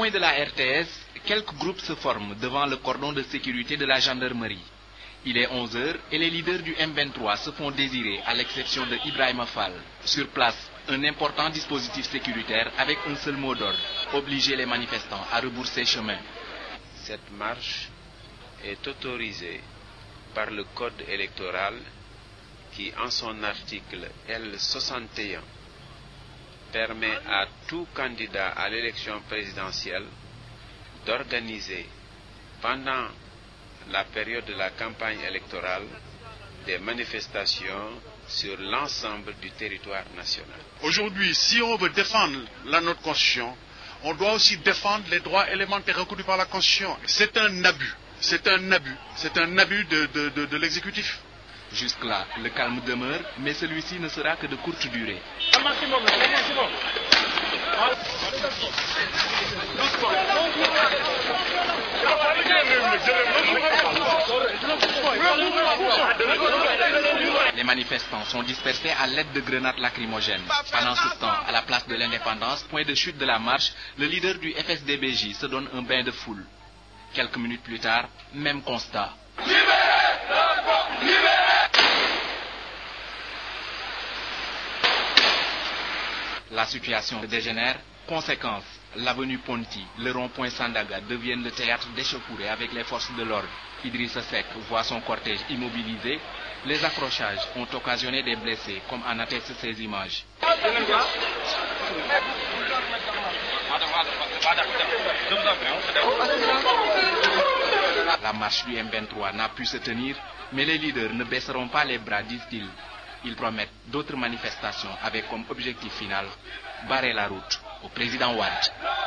point de la RTS, quelques groupes se forment devant le cordon de sécurité de la gendarmerie. Il est 11 h et les leaders du M23 se font désirer à l'exception de Ibrahima Fall. Sur place, un important dispositif sécuritaire avec un seul mot d'ordre, obliger les manifestants à rebourser chemin. Cette marche est autorisée par le code électoral qui, en son article L61, permet à tout candidat à l'élection présidentielle d'organiser pendant la période de la campagne électorale des manifestations sur l'ensemble du territoire national. Aujourd'hui, si on veut défendre notre Constitution, on doit aussi défendre les droits élémentaires reconnus par la Constitution. C'est un abus, c'est un abus de l'exécutif. Jusque-là, le calme demeure, mais celui-ci ne sera que de courte durée. Les manifestants sont dispersés à l'aide de grenades lacrymogènes. Pendant ce temps, à la place de l'Indépendance, point de chute de la marche, le leader du FSDBJ se donne un bain de foule. Quelques minutes plus tard, même constat. La situation dégénère. Conséquence, l'avenue Ponty, le rond-point Sandaga deviennent le théâtre d'échauffourées avec les forces de l'ordre. Idrissa Seck voit son cortège immobilisé. Les accrochages ont occasionné des blessés, comme en attestent ces images. La marche du M23 n'a pu se tenir, mais les leaders ne baisseront pas les bras, disent-ils. Ils promettent d'autres manifestations avec comme objectif final barrer la route au président Wade.